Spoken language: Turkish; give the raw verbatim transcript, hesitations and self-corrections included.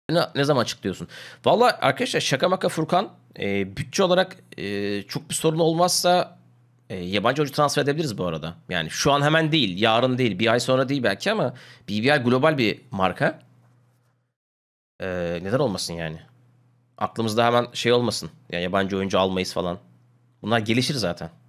Ne, ne zaman açıklıyorsun? Valla arkadaşlar şaka maka Furkan e, bütçe olarak e, çok bir sorun olmazsa e, yabancı oyuncu transfer edebiliriz bu arada. Yani şu an hemen değil, yarın değil, bir ay sonra değil belki ama B B R global bir marka. E, neden olmasın yani? Aklımızda hemen şey olmasın. Yani yabancı oyuncu almayız falan. Bunlar gelişir zaten.